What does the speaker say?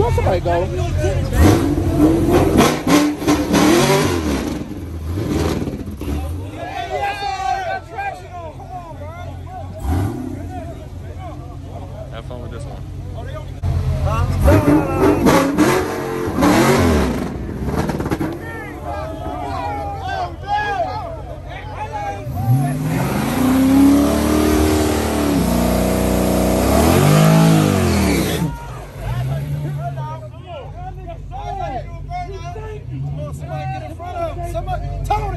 on, somebody go. Have fun with this one. Somebody get in front of him. Somebody, tell him